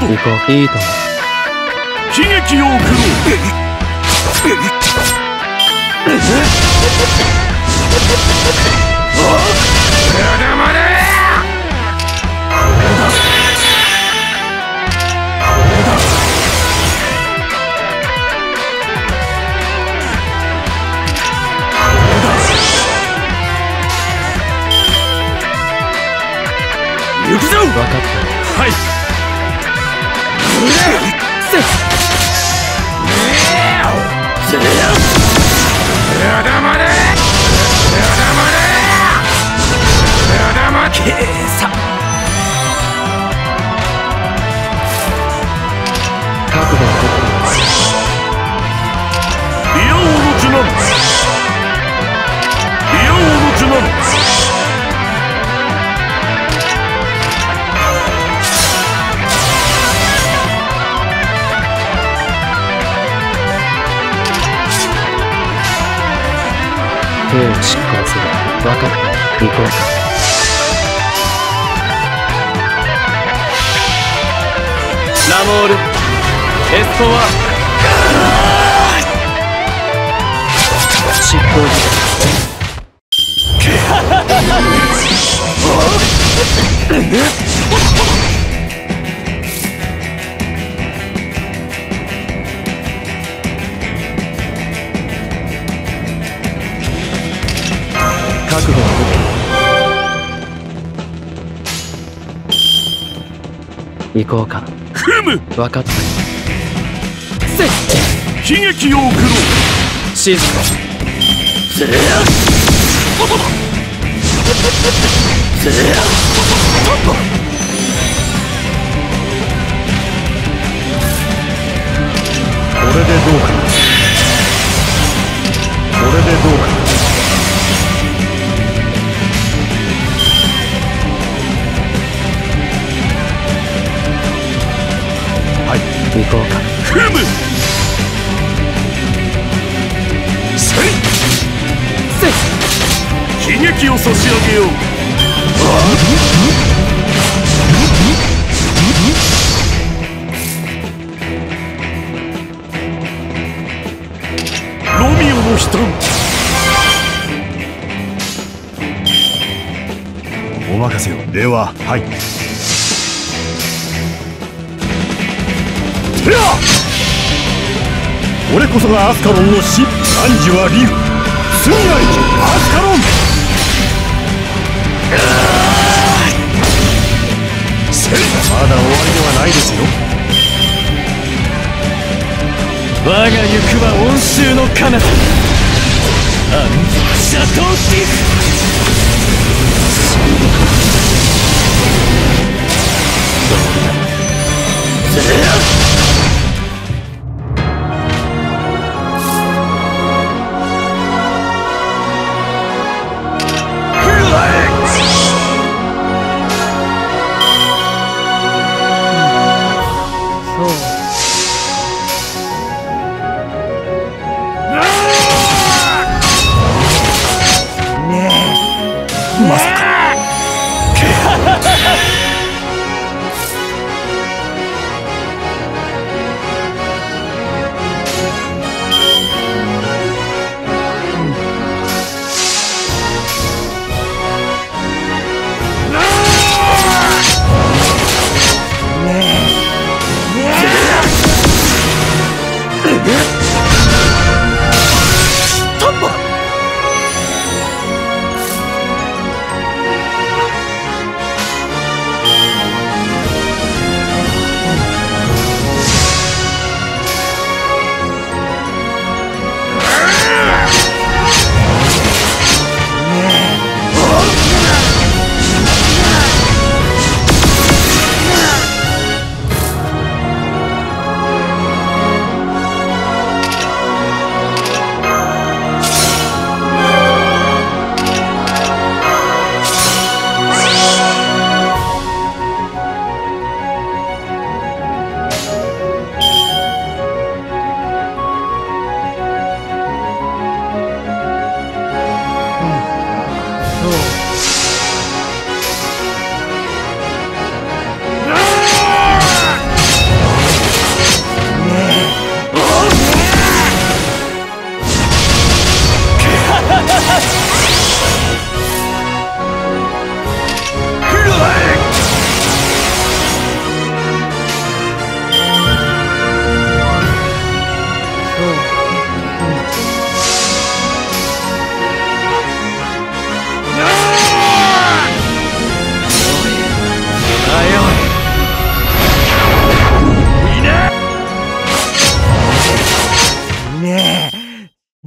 行こう。いいとも。悲劇を送ろう。まだ行くぞ。分かった。はい。覚悟を取っています。リア王の受難。リア王の受難。兵を執行する。分かった。行こうか。ラモール、エスコア。執行時覚悟を取って行こうか。ふむ。分かった。せっ悲劇を送ろう。静か。ずれやずれやこれでどうか。これでどうか。はい、行こうか。ふむ。せいせい。悲劇を差し上げよう。ロミオの悲嘆。お任せを。では、はい。俺こそがアスカロンの死。汝は竜。すみないアスカロン。まだ終わりではないですよ。我が行くは温州の彼方。アンシャトーティフ。どうだ。まさか。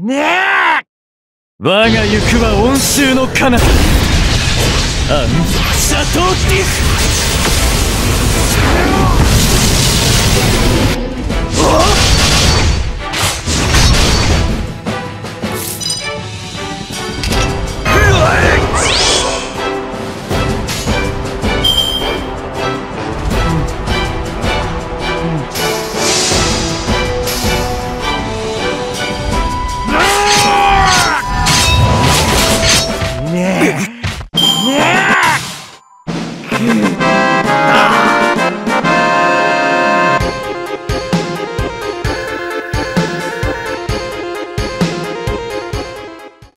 ねえ。我が行くは温州の彼方。シャトーティフ。